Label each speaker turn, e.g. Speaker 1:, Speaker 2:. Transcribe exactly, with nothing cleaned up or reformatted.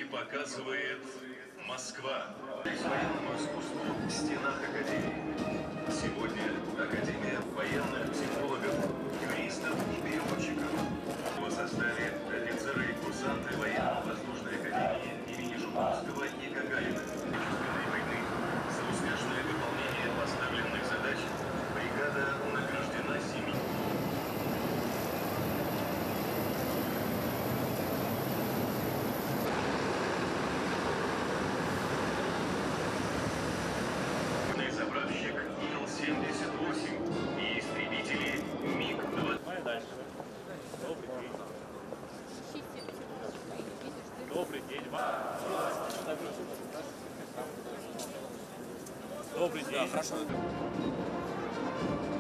Speaker 1: показывает Москва. Военному искусству в стенах Академии. Сегодня Академия военных психологов, юристов и переводчиков. В составе офицеры и курсанты военно-воздушной академии имени Жуковского и Гагарина. Отечественной войны. За успешное выполнение поставленных задач бригада награждена семьей. Заправщик Ил семьдесят восемь и истребители МиГ двадцать.
Speaker 2: Добрый день. Добрый день. Добрый день. Да, хорошо.